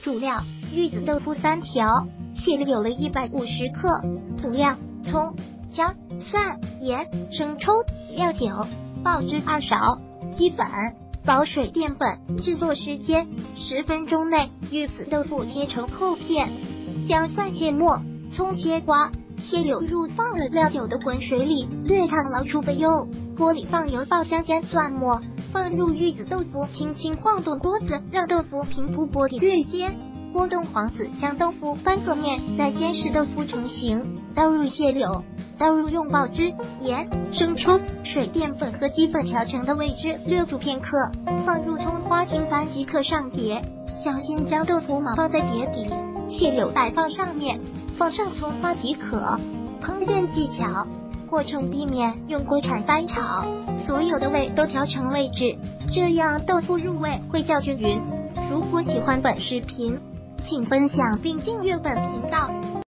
主料：玉子豆腐3条，蟹柳了150克。辅料：葱、姜、蒜、盐、生抽、料酒、爆汁2勺、鸡粉、保水淀粉。制作时间10分钟内。玉子豆腐切成厚片，将蒜切末，葱切花，蟹柳入放了料酒的滚水里，略烫捞出备用。锅里放油，爆香，姜蒜末，放入玉子豆腐，轻轻晃动锅子，让豆腐平铺锅底略煎。拨动黄子，将豆腐翻个面，再煎至豆腐成型。倒入蟹柳，倒入用爆汁、盐、生抽、水淀粉和鸡粉调成的味汁，略煮片刻，放入葱花清翻即可上碟。小心将豆腐码放在碟底，蟹柳摆放上面，放上葱花即可。烹饪技巧：过程避免用锅铲翻炒，所有的味都调成位置，这样豆腐入味会较均匀。如果喜欢本视频，请分享并订阅本频道。